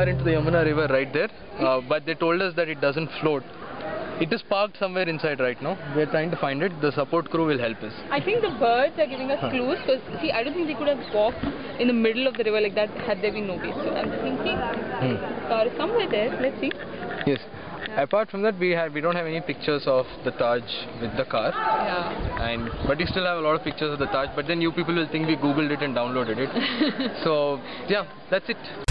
car into the Yamuna river right there, but they told us that it doesn't float. It is parked somewhere inside right now. We are trying to find it. The support crew will help us. I think the birds are giving us clues because see, I don't think they could have walked in the middle of the river like that had there been no way. So I'm thinking the car is somewhere there. Let's see. Yes. Yeah. Apart from that, we don't have any pictures of the Taj with the car. Yeah. But we still have a lot of pictures of the Taj. But then you people will think we googled it and downloaded it. So yeah, that's it.